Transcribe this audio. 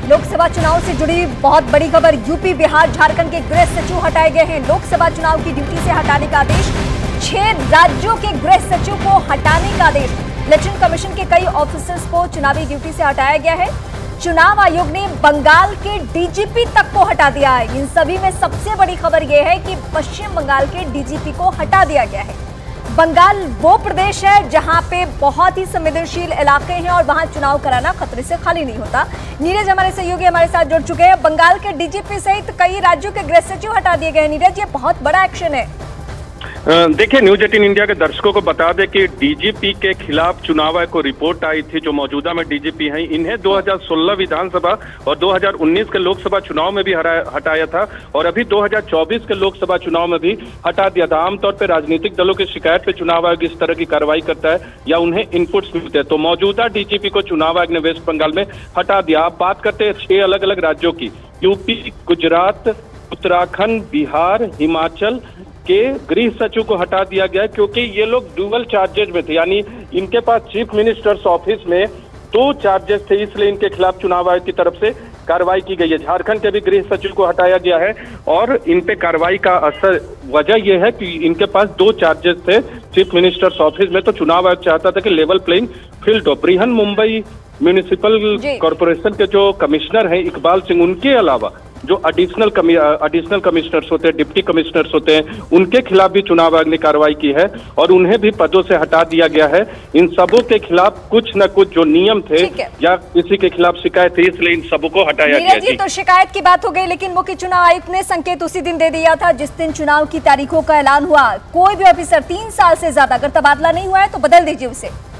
लोकसभा चुनाव से जुड़ी बहुत बड़ी खबर। यूपी, बिहार, झारखंड के गृह सचिव हटाए गए हैं। लोकसभा चुनाव की ड्यूटी से हटाने का आदेश, 6 राज्यों के गृह सचिव को हटाने का आदेश। इलेक्शन कमीशन के कई ऑफिसर्स को चुनावी ड्यूटी से हटाया गया है। चुनाव आयोग ने बंगाल के डीजीपी तक को हटा दिया है। इन सभी में सबसे बड़ी खबर यह है कि पश्चिम बंगाल के डीजीपी को हटा दिया गया है। बंगाल वो प्रदेश है जहां पे बहुत ही संवेदनशील इलाके हैं और वहां चुनाव कराना खतरे से खाली नहीं होता। नीरज हमारे सहयोगी हमारे साथ जुड़ चुके हैं। बंगाल के डीजीपी सहित कई राज्यों के गृह सचिव हटा दिए गए हैं। नीरज, ये बहुत बड़ा एक्शन है। देखिए, न्यूज 18 इंडिया के दर्शकों को बता दें कि डीजीपी के खिलाफ चुनाव आयोग को रिपोर्ट आई थी, जो मौजूदा में डीजीपी हैं। इन्हें 2016 विधानसभा और 2019 के लोकसभा चुनाव में भी हटाया था और अभी 2024 के लोकसभा चुनाव में भी हटा दिया था। आमतौर पर राजनीतिक दलों की शिकायत पे चुनाव आयोग इस तरह की कार्रवाई करता है या उन्हें इनपुट्स मिलते हैं। तो मौजूदा डीजीपी को चुनाव आयोग ने वेस्ट बंगाल में हटा दिया। आप बात करते हैं 6 अलग अलग राज्यों की, यूपी, गुजरात, उत्तराखंड, बिहार, हिमाचल के गृह सचिव को हटा दिया गया है, क्योंकि ये लोग डुअल चार्जेज में थे, यानी इनके पास चीफ मिनिस्टर्स ऑफिस में 2 चार्जेस थे, इसलिए इनके खिलाफ चुनाव आयोग की तरफ से कार्रवाई की गई है। झारखंड के भी गृह सचिव को हटाया गया है और इन पे कार्रवाई का असर वजह यह है कि इनके पास 2 चार्जेस थे चीफ मिनिस्टर्स ऑफिस में। तो चुनाव आयोग चाहता था कि लेवल प्लेइंग फील्ड हो। बृहन मुंबई म्यूनिसिपल कॉर्पोरेशन के जो कमिश्नर हैं इकबाल सिंह, उनके अलावा जो एडिशनल कमिश्नर्स होते हैं, डिप्टी कमिश्नर्स होते हैं, उनके खिलाफ भी चुनाव आयोग ने कार्रवाई की है और उन्हें भी पदों से हटा दिया गया है। इन सबों के खिलाफ कुछ न कुछ जो नियम थे या किसी के खिलाफ शिकायत थी, इसलिए इन सबों को हटाया गया है। तो शिकायत की बात हो गई, लेकिन मुख्य चुनाव आयुक्त ने संकेत उसी दिन दे दिया था जिस दिन चुनाव की तारीखों का ऐलान हुआ। कोई भी ऑफिसर 3 साल से ज्यादा अगर तबादला नहीं हुआ है तो बदल दीजिए उसे।